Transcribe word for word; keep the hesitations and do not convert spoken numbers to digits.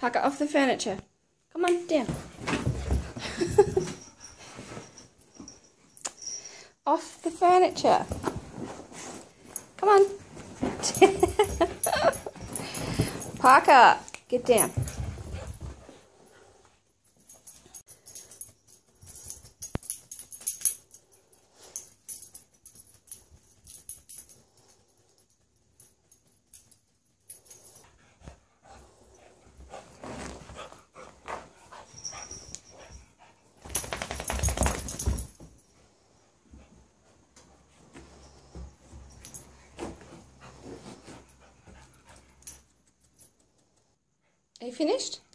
Parker, off the furniture. Come on, down. Off the furniture. Come on. Parker, get down. Are you finished?